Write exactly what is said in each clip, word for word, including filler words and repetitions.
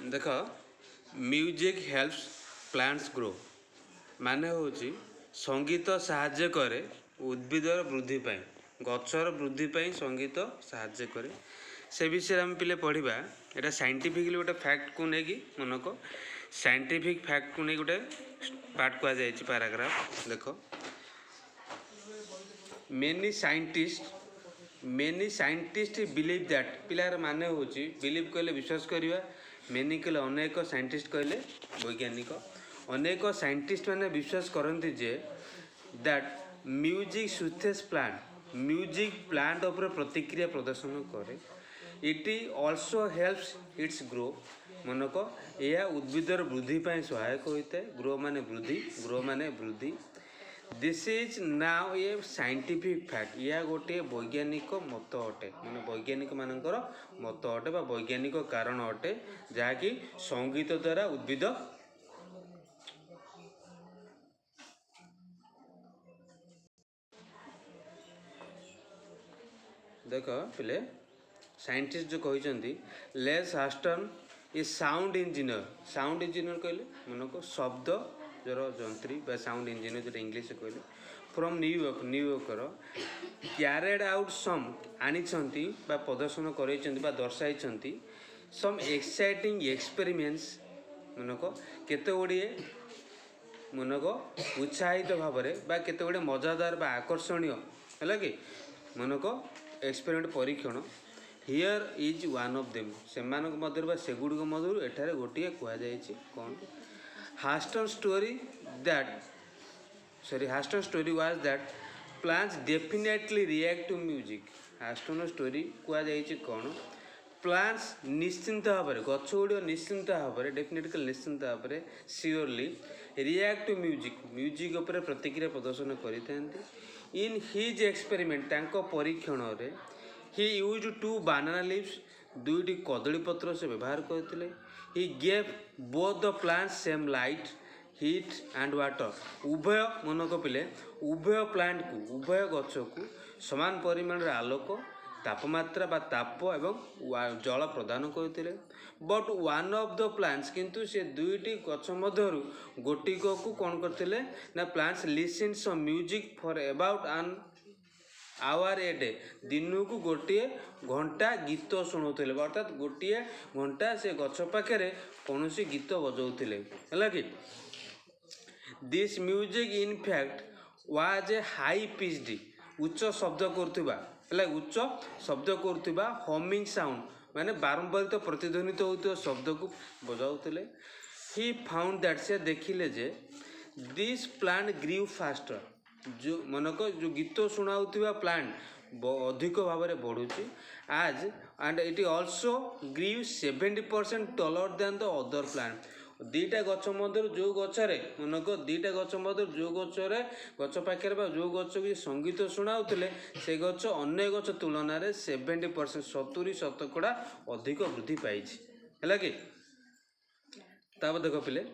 देख music helps plants grow माने होची संगीत साहाय्य करे उद्भिदर वृद्धि पाई गचर वृद्धि पाई संगीत साहाय्य करे से विषय आम पे पढ़ा एटा साइंटिफिकली गोटे फैक्ट को लेकिन मनक साइंटिफिक फैक्ट को नहीं गोटे पार्ट कह जाए पैराग्राफ देख many scientist many scientist believe that पिलार माने होची बिलीव कहले विश्वास करवा मेनी कहले अनेक साइंटिस्ट कहले वैज्ञानिक अनेक साइंटिस्ट मैंने विश्वास करती जे that music soothes plant music plant उपर प्रतिक्रिया प्रदर्शन करे it also helps its grow मनक यह उद्भिदर वृद्धि पाई सहायक होता है ग्रो माने वृद्धि ग्रो माने वृद्धि this is now a scientific fact यह गोटे वैज्ञानिक मत अटे माने वैज्ञानिक मानकर मत अटे बा वैज्ञानिक कारण अटे जहाँकि संगीत द्वारा उद्भिद देख पिले साइंटिस्ट जो कहते Les Hasten a sound engineer sound engineer कहले मन को शब्द जर जंत्री बा साउंड इंजीनियर जो इंग्लीश कहले फ्रॉम न्यूयॉर्क न्यूयॉर्कर क्यारेड आउट सम आनी प्रदर्शन कर दर्शाई सम एक्साइटिंग एक्सपेरिमेंट्स मनक केते गुड़िए मनक उत्साहित भाव में केते गुड़े मजादार बा आकर्षणीय है कि मनक एक्सपेरिमेंट परीक्षण here is one of them से मध्य सेगुड़िक मध्य एठारे गोटे कहुई कौन Hasten story that sorry Hasten story was that plants definitely react to music Hasten story कहुई कौन प्लांट्स निश्चिंत भाव में गछ गुड़ निश्चिंत भाव में डेफिनेटली निश्चिंत भाव में surely react to music music उपर प्रतिक्रिया प्रदर्शन करते इन हिज एक्सपेरिमेंट तांको परीक्षण रे he use to banana leaves दुईटी कदली पत्र से व्यवहार करते he gave both the plants same light heat and water उभय मनक पिले उभय प्लांट को उभय गछ को समान परिमाण आलोक तापमात्रा बा ताप एवं जल प्रदान करते but one of the plants किंतु से दुईटी गछ मध्यरु गोटिक को कौन करते ना plants listen some music for about an hour a day दिन को गोटे घंटा गीत शुणुले अर्थात गोटे घंटा से गछ पाखे कौन गीत बजाऊले है कि this music in fact was a high pitched उच्च शब्द करुवा है उच्च शब्द करुवा हमिंग साउंड माने बारंबारित प्रतिध्वनित होता शब्द को बजाऊले ही फाउंड दैट से देखिले जे दिस प्लांट ग्रीव फास्टर जो मनक जो गीत शुणाउथिबा प्लांट अधिक भाव में बढ़ुची आज and it also grew seventy percent taller than the other plant दीटा गच मध्य जो गचरे मनक दीटा गच मध्य जो गचरे गच पाखे जो गच को संगीत शुणाउले से गच अन्य गच तुलन में सेवेन्टी परसेंट सतुरी शतकड़ा अधिक वृद्धि पाई है कि तब देख पिले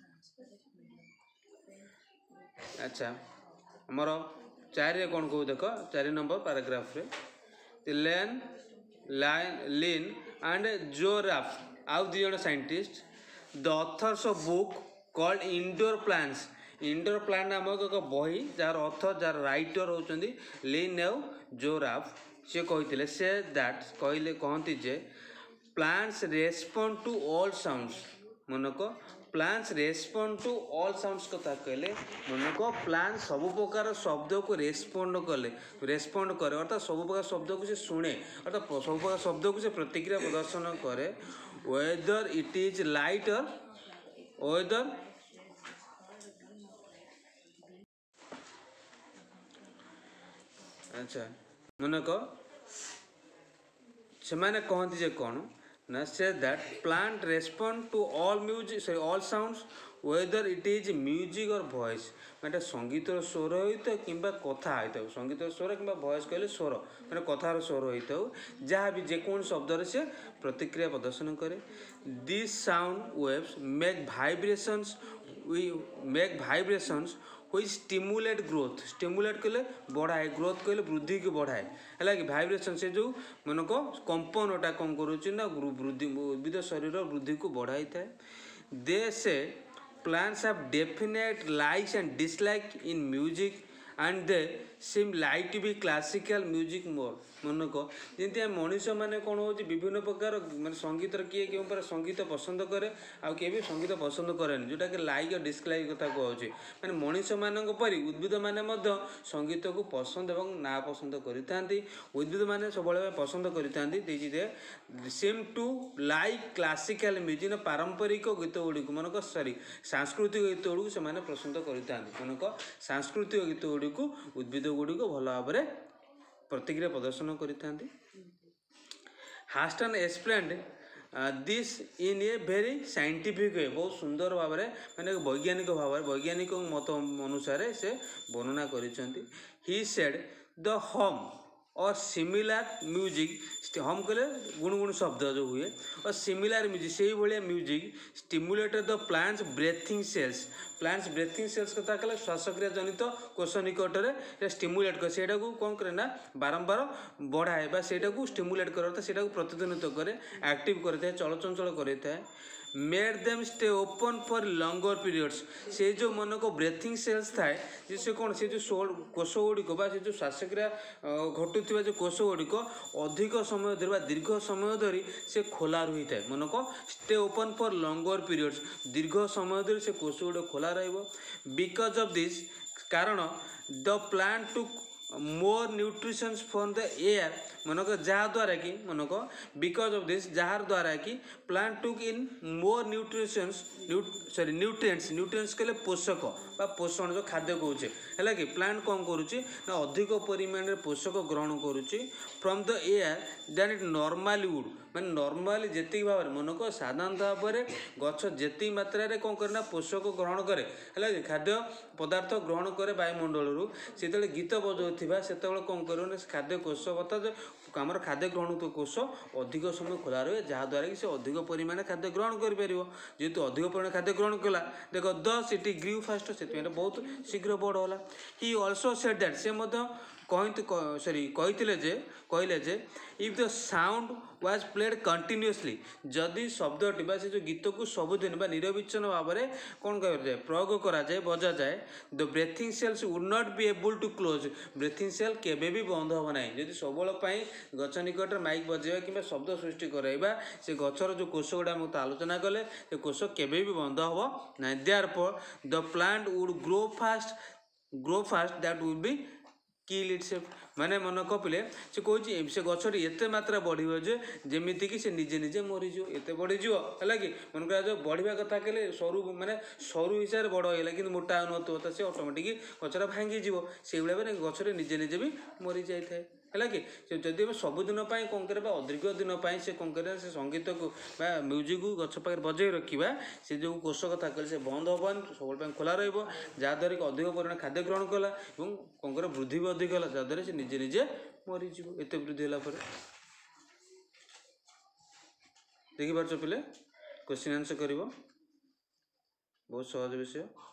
अच्छा आमर चारि कौन कहू देख चारि नंबर पैराग्राफ रे लेन लाइन लिन एंड जोराफ आउ दी जन scientist the authors of book called indoor plants indoor plant नामक एक बही जार ऑथर जार राइटर होचंदी लिन एव जोराफ से कहते से दैट कहले कहती जे plants respond to all sounds मनक plants respond to all sounds कथा कहले मनक प्लांट सब प्रकार शब्द को रेस्पॉन्ड कले रेस्पॉन्ड करे अर्थात सब प्रकार शब्द को से शुणे अर्थात सब प्रकार शब्द को से प्रतिक्रिया प्रदर्शन करे whether it is light or whether अच्छा मनक से माने कहती जे कौन ना से that plant respond to all music sorry all sounds whether it is music or voice मैंने संगीत स्वर होता कि कथा होता संगीत स्वर कि वॉइस कहले स्वर मैंने कथार स्वर होता जहाँ भी जेको शब्द से प्रतिक्रिया प्रदर्शन करे this sound waves make vibrations we make vibrations हुई स्टिमुलेट ग्रोथ स्टिमुलेट कहले बढ़ाए ग्रोथ कहले वृद्धि को बढ़ाए है कि भाइब्रेशन से जो मन को कंपनटा कौन करुच्ची ना वृद्धि उद्भिद शरीर वृद्धि को बढ़ाई था दे से plants have definite likes and dislike in music and they seem like to be classical music more मनक जमी मनीष मैंने कौन हो विभिन्न प्रकार मैं संगीत किए क्यों पर संगीत पसंद करे आउ किए भी संगीत पसंद करे जोटा कि लाइक और डिसलाइक कथा कहूँ मैंने मनीष मानक परी उद्भिद मैंने संगीत को पसंद और ना पसंद करि उद्भिद मैंने सब पसंद करि seem to like classical music पारंपरिक गीत गुड़िक मनक सॉरी सांस्कृतिक गीत गुड़िक से पसंद करि मनक सांस्कृतिक गीत गुड़िक उद्भिद गुड़िक भल भाव में प्रतिक्रिया प्रदर्शन करिथांती Hasten explained this in a very scientific way बहुत सुंदर भाव में मैंने वैज्ञानिक भाव वैज्ञानिक मत अनुसार से वर्णना करिसेंती he said the hum or similar music hum कहले गुणगुण शब्द जो हुए और सिमिलर म्यूजिक से भाया music stimulated the plants breathing cells plants breathing cells कथा कहले श्वासक्रिया जनित कोष निकटर स्टिमुलेट कर सेटा को कौन करे ना बारंबार बढ़ाए बा सेटा को स्टिमुलेट करता सेटा को प्रतिध्वनित करे एक्टिव करता चलचंचल करता है made them stay open for longer periods से जो मन को ब्रेथिंग सेल्स थाए से कौन से जो सोल कोष गुड़िक से जो श्वासक्रिया घटुवा जो कोष गुड़िक अधिक समय धरी दीर्घ समय धरी से खोला रही है मन को stay open for longer periods दीर्घ समय धरी से कोष गुड़ खोला रहिबो बिकॉज ऑफ दिस कारण the plant took more nutritions from the air मनक जहाद्वारा कि मनक बिकज ऑफ दिस जार द्वारा कि plant took in more nutritions sorry nutrients nutrients कहले पोषक बा पोषण जो खाद्य कहूचे है कि प्लांट कौन करुच्ची ना अधिक परिमाण में पोषक ग्रहण करुच्ची from the air then it normally would मैंने नॉर्मली जी भाव में मनक साधारणतः भाव में गछ जी मात्रा कौन करे पोषक ग्रहण करे है कि खाद्य पदार्थ ग्रहण करे वायुमंडल से गीत बजाउथिबा से कौन कर खाद्य कोष बता आम खाद्य ग्रहण तो कोष अधिक समय खोला रहे जहाद्वारा कि से अधिक परिमाण खाद्य ग्रहण कर जेहेतु अधिक परिमाण खाद्य ग्रहण कला देख दस इट ग्रीव फास्ट से बहुत शीघ्र बढ़ला ही ऑल्सो सेड दैट से कहते सॉरी कहते जे कहले जे if the sound was played continuously जदि शब्दटी बा से जो गीत को सबुदिन बा निरविच्छन भाव में कौन कह जाए प्रयोग करा जाए बजा जाए the breathing cells would not be able to close breathing cell केबे भी बंद हो ना जदि सब गच निकट माइक बजेवा कि शब्द सृष्टि कराइबा से गचर जो कोष गुड़ा मत आलोचना कले से कोष केबे भी बंद हो ना therefore the plant would grow fast grow fast that would be kill itself माने मन कपिले से कहे से गछटी एत मात्रा बढ़ जमीती कि से निजे निजे मरीज एत बढ़ीज है कि मन कर जो बढ़िया कथा कहले सरू माने सरू हिसाब से बड़ होगा कि मोटा अनुत तो से ऑटोमेटिक गचटा भांगी से भाई गचरे निजे निजे भी मरी जाए है कि जदि आम सबुदिन कौन करवा अधिक दिन से कौन कर से संगीत को म्यूजिक को गछ पाखे बजाई रखा से जो कोष कथा कहले से बंद हेन सब खोला रहाद्वारा कि अधिक परिमाण खाद्य ग्रहण कला और कौन कर वृद्धि भी अधिक है जहाद्वारा से निजे निजे मरीज एत वृद्धि है देखिपार पे क्वेश्चन आंसर कर बहुत सहज विषय।